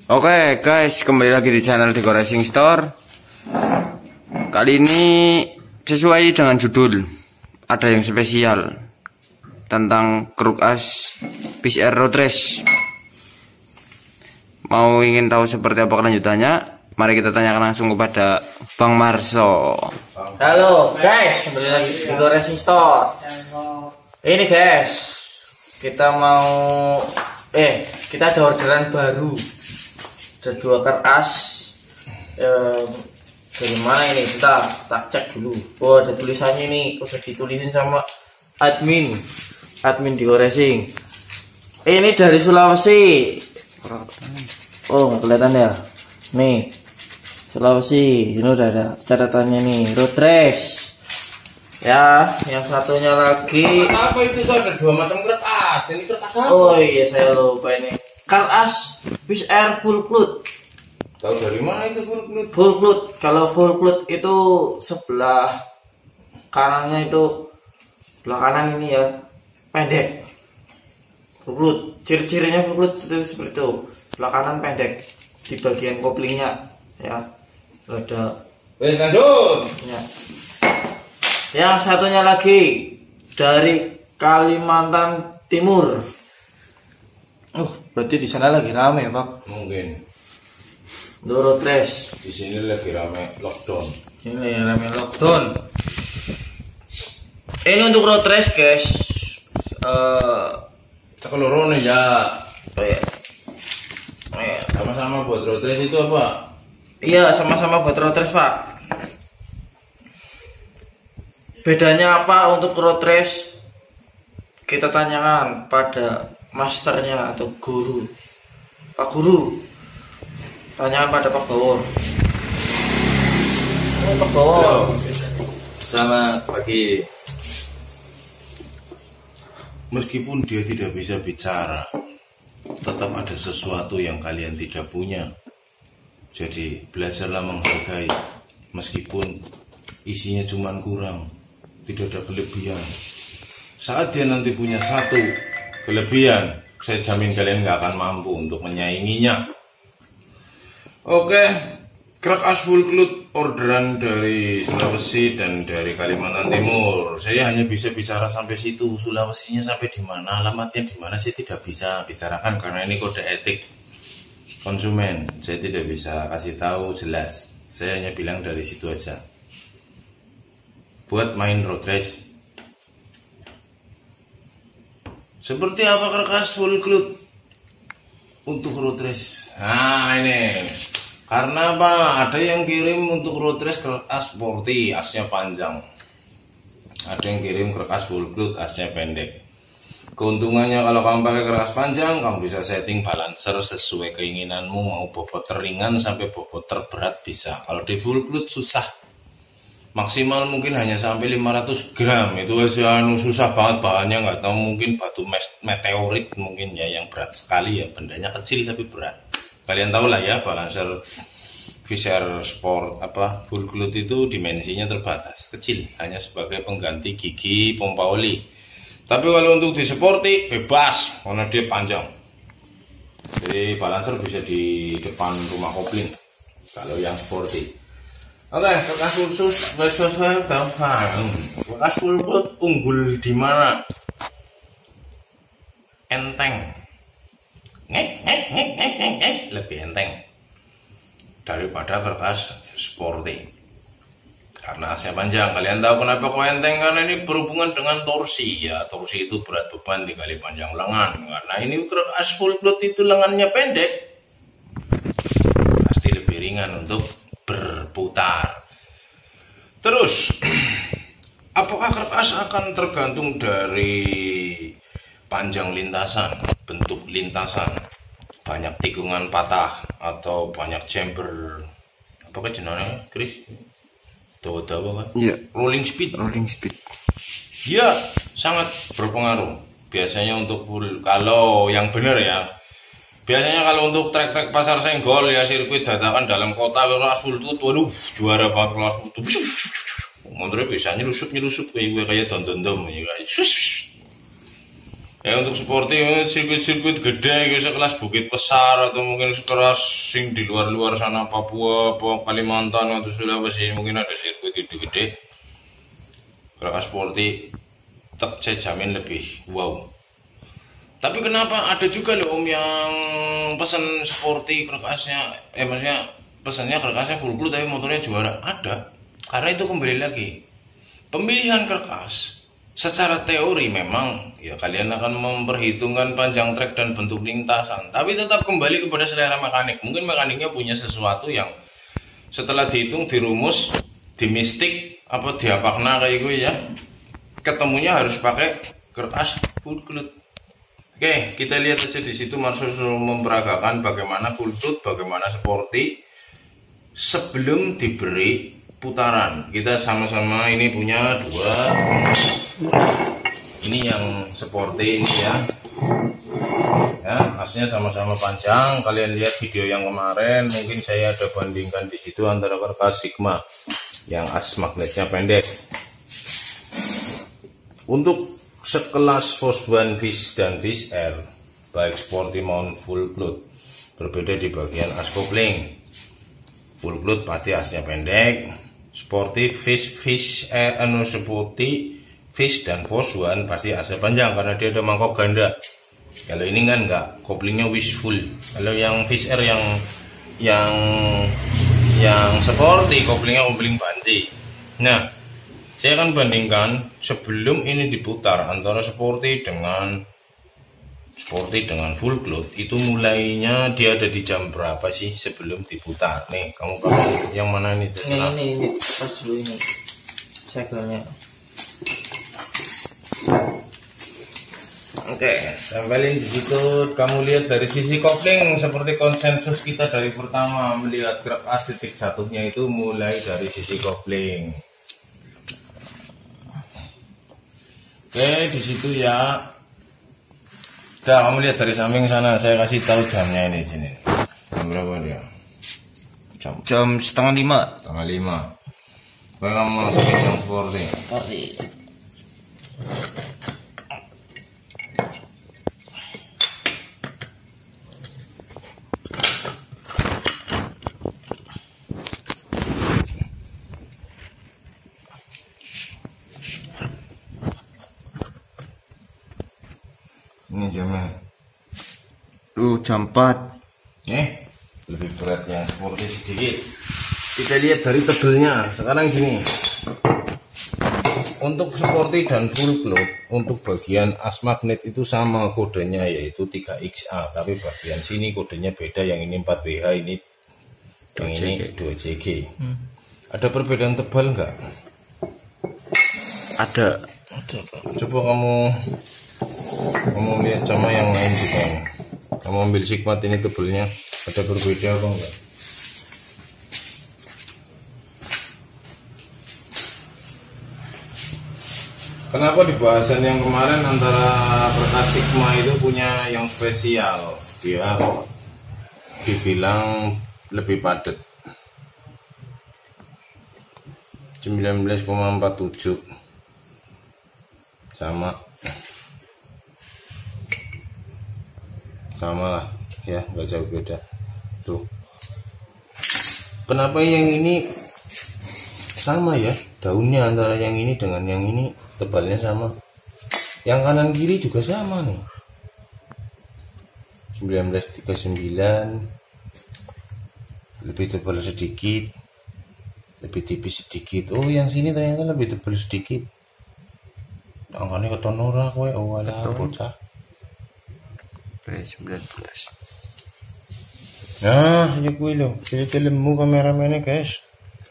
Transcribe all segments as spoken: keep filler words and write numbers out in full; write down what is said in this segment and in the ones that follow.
Oke guys, kembali lagi di channel Deko Racing Store. Kali ini sesuai dengan judul, ada yang spesial tentang Kruk As P C R Road Race. Mau ingin tahu seperti apa kelanjutannya? Mari kita tanyakan langsung kepada Bang Marso. Halo guys, kembali lagi di Deko Racing Store. Ini guys, kita mau eh kita ada orderan baru. Ada dua kart as. Eh, dari mana ini? Kita tak cek dulu. Oh, ada tulisannya ini, udah ditulisin sama admin, admin Deko Racing. Ini dari Sulawesi. Oh, nggak kelihatan ya? Nih, Sulawesi. Ini udah ada catatannya nih. Road Race. Ya, yang satunya lagi. Apa itu? Ada dua macam kart as. Ini kart as apa? Oh iya, saya lupa ini. Kart as P C R full cloth. Tahu dari mana itu full cloth? Full cloth. Kalau full cloth itu sebelah kanannya itu, sebelah kanan ini ya pendek. Full cloth. Ciri-cirinya full cloth itu seperti itu. Sebelah kanan pendek di bagian koplingnya ya. Ada. Wes lanjut. Ya. Yang satunya lagi dari Kalimantan Timur. Oh, berarti di sana lagi rame, Pak. Mungkin. Road Race. Di sini lagi rame lockdown. Ini rame lockdown. Ini untuk road race, guys. Eh, Sekeloro nih ya. oh ya. Oh ya. Sama-sama buat road race itu apa? Iya, sama-sama buat road race, Pak. Bedanya apa untuk road race? Kita tanyakan pada masternya atau guru. Pak Guru. Tanyakan pada Pak Bawor. Oh, Pak Bawor. Selamat pagi. Meskipun dia tidak bisa bicara, tetap ada sesuatu yang kalian tidak punya. Jadi belajarlah menghargai, meskipun isinya cuma kurang, tidak ada kelebihan. Saat dia nanti punya satu kelebihan, saya jamin kalian nggak akan mampu untuk menyainginya. Oke, Kruk As full cloth orderan dari Sulawesi dan dari Kalimantan Timur. Saya hanya bisa bicara sampai situ. Sulawesinya sampai di mana, alamatnya di mana saya tidak bisa bicarakan karena ini kode etik konsumen. Saya tidak bisa kasih tahu jelas. Saya hanya bilang dari situ aja. Buat main road race. Seperti apa Kruk As full cloth untuk road race? Nah ini, karena apa? Ada yang kirim untuk road race Kruk As sporty, asnya panjang. Ada yang kirim Kruk As full cloth, asnya pendek. Keuntungannya kalau kamu pakai Kruk As panjang, kamu bisa setting balancer sesuai keinginanmu, mau bobot teringan sampai bobot terberat bisa. Kalau di full cloth susah. Maksimal mungkin hanya sampai lima ratus gram, itu aja anu susah banget bahannya, nggak tahu mungkin batu meteorit mungkin ya yang berat sekali ya, bendanya kecil tapi berat. Kalian tahu lah ya, balancer P C R Sport apa full cloth itu dimensinya terbatas, kecil, hanya sebagai pengganti gigi pompa oli. Tapi kalau untuk di sporty bebas karena dia panjang. Jadi balancer bisa di depan rumah kopling kalau yang sporty. Oke, Kruk As khusus sesuai tahu. Kruk As full cloth unggul di mana? Enteng. Ngek, ngek, ngek, ngek, ngek, ngek. Lebih enteng daripada Kruk As sporty. Karena asnya panjang. Kalian tahu kenapa kok enteng? Karena ini berhubungan dengan torsi ya. Torsi itu berat beban dikali panjang lengan. Karena ini Kruk As full cloth itu lengannya pendek, pasti lebih ringan untuk berputar. Terus apakah Kruk As akan tergantung dari panjang lintasan, bentuk lintasan, banyak tikungan patah atau banyak chamber apa kan jenenge Chris? Dawa-dawa kan? Iya. Rolling speed. Rolling speed. Ya, sangat berpengaruh. Biasanya untuk full, kalau yang benar ya. Biasanya kalau untuk trek-trek pasar senggol ya sirkuit dadakan dalam kota Kruk As full cloth, waduh juara banget Kruk As full cloth. Motornya bisa nyelusup nyelusup kayak kayak dondom ya guys. Ya untuk sporty sirkuit-sirkuit gede gitu sekelas Bukit Pesar atau mungkin sekelas sing di luar-luar sana Papua, Papua Kalimantan atau Sulawesi mungkin ada sirkuit gede-gede. Keras sporty tetap saya jamin lebih wow. Tapi kenapa ada juga loh om yang pesan sporty kerkasnya, eh maksudnya pesannya kerkasnya full blue tapi motornya juara? Ada. Karena itu kembali lagi pemilihan kerkas. Secara teori memang ya kalian akan memperhitungkan panjang trek dan bentuk lintasan, tapi tetap kembali kepada selera mekanik. Mungkin mekaniknya punya sesuatu yang setelah dihitung, dirumus, dimistik apa diapakna kayak gue ya, ketemunya harus pakai kertas full cloth. Oke, kita lihat aja di situ Marsus memperagakan bagaimana full cloth, bagaimana sporty sebelum diberi putaran. Kita sama-sama ini punya dua. Ini yang sporty ini ya. Ya, asnya sama-sama panjang. Kalian lihat video yang kemarin, mungkin saya ada bandingkan di situ antara kertas Sigma yang as magnetnya pendek. Untuk sekelas Force One Fish dan Fish Air, baik sporty maupun full cloth, berbeda di bagian as kopling. Full cloth pasti asnya pendek. Sporty fish fish air anu sporty fish dan Force One pasti asnya panjang karena dia ada mangkok ganda. Kalau ini kan enggak, koplingnya wishful. Kalau yang fish air yang yang yang sporty koplingnya kopling banci. Nah, saya akan bandingkan sebelum ini diputar antara sporty dengan sporty dengan full cloth itu mulainya dia ada di jam berapa sih sebelum diputar? Nih, kamu kamu yang mana ini? Ini, ini, ini, pas dulu ini segelnya. Oke, tempelin di situ. Kamu lihat dari sisi kopling seperti konsensus kita dari pertama melihat kerkas titik jatuhnya itu mulai dari sisi kopling. Oke, di situ ya. Udah, kamu lihat dari samping sana, saya kasih tahu jamnya ini sini. Jam berapa dia? Jam, jam setengah lima. Setengah lima. Baik, kamu masukin jam sporty. Sporty. Ini jamnya. Uh, jam empat. Eh, lebih berat yang sporty sedikit. Kita lihat dari tebelnya. Sekarang gini. Untuk sporty dan full cloth, untuk bagian as magnet itu sama kodenya yaitu tiga X A, tapi bagian sini kodenya beda, yang ini empat B H, ini yang ini dua J G. Hmm. Ada perbedaan tebal enggak? Ada. Ada, Pak. Coba kamu kamu lihat sama yang lain juga. Kamu ambil Sigmat ini tebelnya ada berbeda apa enggak? Kenapa di bahasan yang kemarin antara kertas Sigma itu punya yang spesial? Dia dibilang lebih padat. sembilan belas koma empat tujuh. Sama. Sama lah, ya, nggak jauh beda. Tuh. Kenapa yang ini sama ya? Daunnya antara yang ini dengan yang ini tebalnya sama. Yang kanan kiri juga sama nih. sembilan belas tiga puluh sembilan. Lebih tebal sedikit. Lebih tipis sedikit. Oh, yang sini ternyata lebih tebal sedikit. Angkanya keton ora kowe, oh alah bocah. sembilan belas. Nah, ya kuwi lho, film-filmmu kameramennya, guys.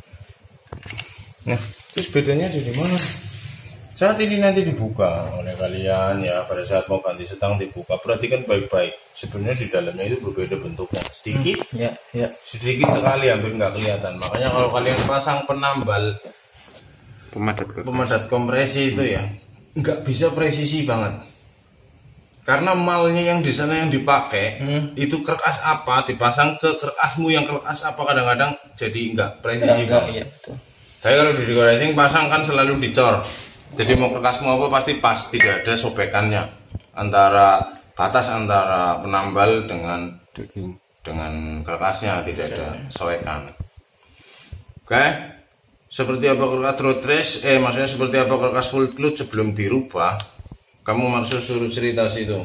Nah, terus bedanya di mana? Saat ini nanti dibuka oleh kalian ya, pada saat mau ganti setang dibuka. Perhatikan baik-baik. Sebenarnya di dalamnya itu berbeda bentuknya. Sedikit, Hmm, ya, ya. sedikit sekali, hampir nggak kelihatan. Makanya kalau kalian pasang penambal Pemadat pemadat kompresi itu ya, nggak bisa presisi banget. Karena malnya yang di sana yang dipakai hmm. itu kertas apa dipasang ke kertasmu yang kertas apa kadang-kadang jadi nggak presisi banget. Iya, betul. Saya kalau di deco racing pasang kan selalu dicor. Jadi mau kertasmu apa pasti pas, tidak ada sobekannya. antara batas antara penambal dengan Daging. dengan kerkasnya, tidak ada soekan. Oke, seperti apa kerkas road race? Eh, maksudnya seperti apa kerkas full cloth sebelum dirubah? Kamu maksud suruh cerita situ.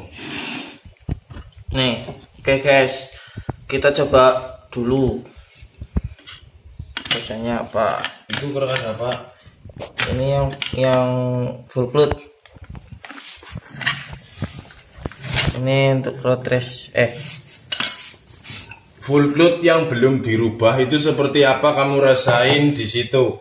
Nih, oke guys, kita coba dulu. Biasanya apa? Itu kerkas apa? Ini yang yang full cloth. Ini untuk road race. Eh, Full cloth yang belum dirubah itu seperti apa kamu rasain di situ?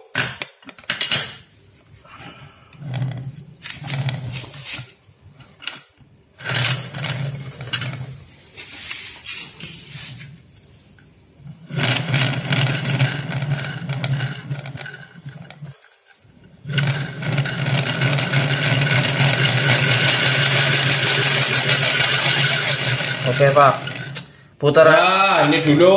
oke Pak. Putar. Nah, ini dulu.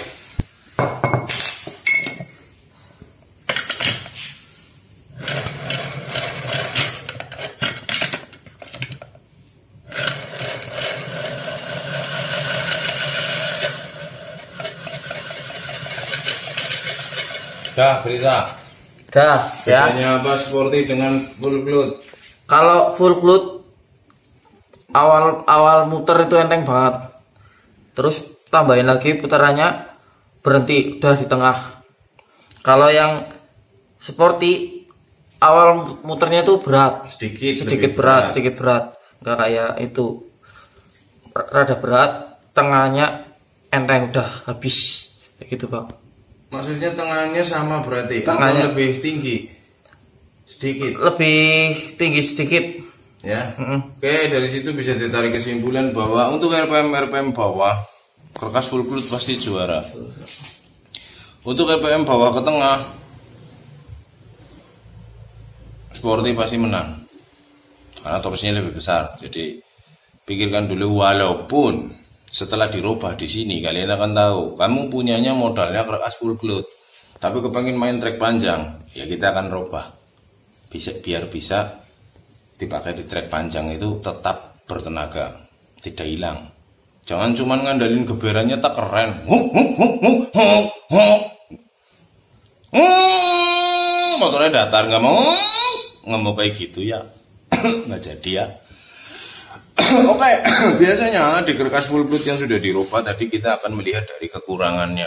Dah, cerita. Dah, ya. Bedanya apa sporty dengan full cloth? Kalau full cloth awal awal muter itu enteng banget. Terus tambahin lagi putarannya, berhenti udah di tengah. Kalau yang sporty awal muternya itu berat, Sedikit, sedikit lebih berat, berat. sedikit berat, nggak kayak itu rada berat, tengahnya enteng udah habis, kayak gitu Bang. Maksudnya tengahnya sama berarti? Tengahnya. Atau lebih tinggi? Sedikit? Lebih tinggi sedikit. Ya. Mm-mm. Oke, dari situ bisa ditarik kesimpulan bahwa untuk R P M R P M bawah kerkas full cloth pasti juara. Untuk R P M bawah ke tengah sporty pasti menang karena torsinya lebih besar. Jadi pikirkan dulu, walaupun setelah dirubah di sini kalian akan tahu kamu punyanya modalnya kerkas full cloth, tapi kepengen main trek panjang, ya kita akan rubah bisa biar bisa dipakai di trek panjang itu tetap bertenaga, tidak hilang. Jangan cuman ngandalin geberannya tak keren. Motornya datar, nggak mau nggak mau kayak gitu ya, nggak jadi ya. Oke, biasanya di kerkas full cloth yang sudah dirubah tadi kita akan melihat dari kekurangannya.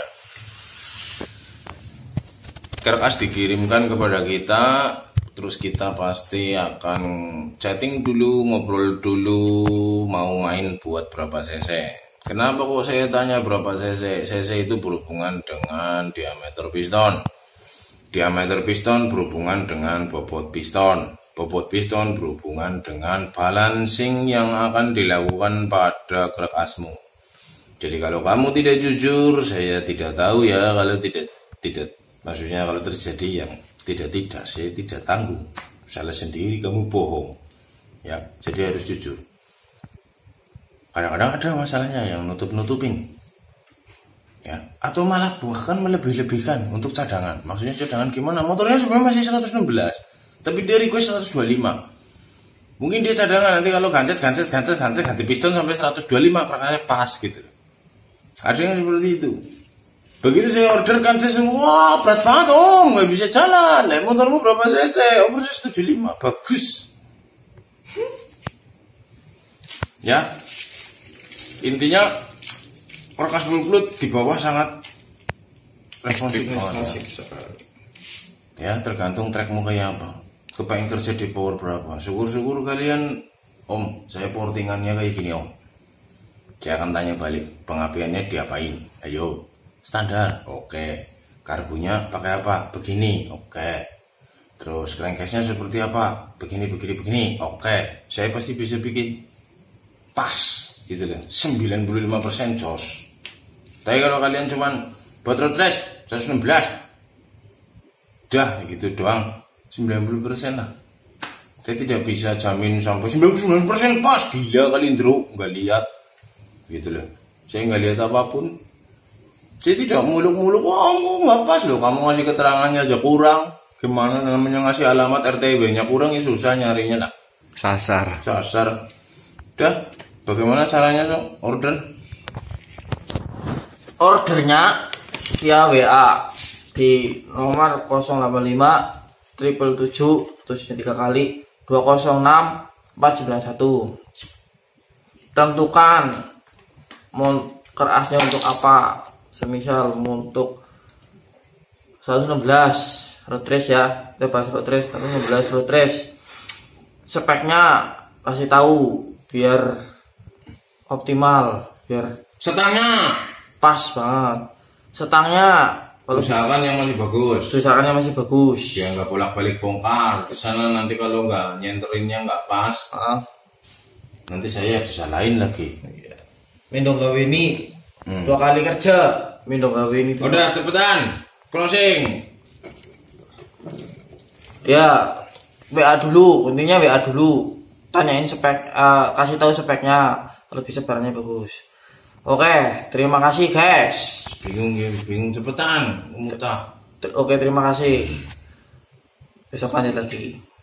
Kerkas dikirimkan kepada kita, terus kita pasti akan chatting dulu, ngobrol dulu, mau main buat berapa cc. Kenapa kok saya tanya berapa cc? Cc itu berhubungan dengan diameter piston. Diameter piston berhubungan dengan bobot piston. Bobot piston berhubungan dengan balancing yang akan dilakukan pada kerkasmu. Jadi kalau kamu tidak jujur, saya tidak tahu ya. Kalau tidak tidak maksudnya kalau terjadi yang tidak-tidak, saya tidak tanggung. Salah sendiri, kamu bohong. Ya, jadi harus jujur. Kadang-kadang ada masalahnya yang nutup-nutupin. Ya, atau malah bahkan melebih-lebihkan untuk cadangan. Maksudnya cadangan gimana? Motornya sebenarnya masih seratus enam belas, tapi dia request seratus dua puluh lima. Mungkin dia cadangan nanti kalau gancet, gancet, gancet, gancet, ganti piston sampai seratus dua puluh lima, kerangkanya pas gitu. Ada yang seperti itu. Begitu saya order gancet, wah berat banget om, nggak bisa jalan. Lah motormu berapa cc? Overseas tujuh puluh lima, bagus. Ya, intinya kerkas full cloth di bawah sangat responsif banget. Ya, tergantung trackmu kayak apa. Kepengen kerja di power berapa? Syukur-syukur kalian, om, saya portingannya kayak gini om. Saya akan tanya balik, pengapiannya diapain? Ayo, standar, oke. Karbunya pakai apa? Begini, oke. Terus crankcase-nya seperti apa? Begini, begini, begini, oke. Saya pasti bisa bikin pas, gitu deh. sembilan puluh lima persen jos. Tapi kalau kalian cuman buat road race seratus enam belas, dah gitu doang, sembilan puluh persen lah. Saya tidak bisa jamin sampai sembilan puluh sembilan persen pas. Gila kalian bro, nggak lihat gitu loh. Saya nggak lihat apapun. Saya tidak muluk-muluk, wah oh, nggak pas loh, kamu ngasih keterangannya aja kurang. Gimana namanya ngasih alamat R T W nya kurang, ya susah nyarinya lah. Sasar. Sasar. Udah, bagaimana caranya so order? Ordernya via W A di nomor nol delapan lima tujuh tujuh tujuh tiga kali dua nol enam empat sembilan satu. Tentukan mau kerasnya untuk apa, semisal untuk seratus enam belas road race ya, kita bahas road race seratus enam belas road race. Speknya kasih tahu biar optimal, biar Setangnya pas banget. Setangnya kalau usahakan yang masih bagus. usahakannya masih bagus. Ya nggak bolak-balik bongkar. Kesana nanti kalau nggak nyenterinnya nggak pas, Ah, nanti saya disalahin lagi. Mindong gawe ini Hmm. dua kali kerja, Mindong gawe ini. tuh. Udah cepetan, closing. Ya, W A dulu, intinya W A dulu. Tanyain spek, eh, kasih tahu speknya, lebih sebarannya bagus. Oke, terima kasih guys. Bingung ya, bingung cepetan, umutah. Oke, terima kasih. Besok lanjut lagi.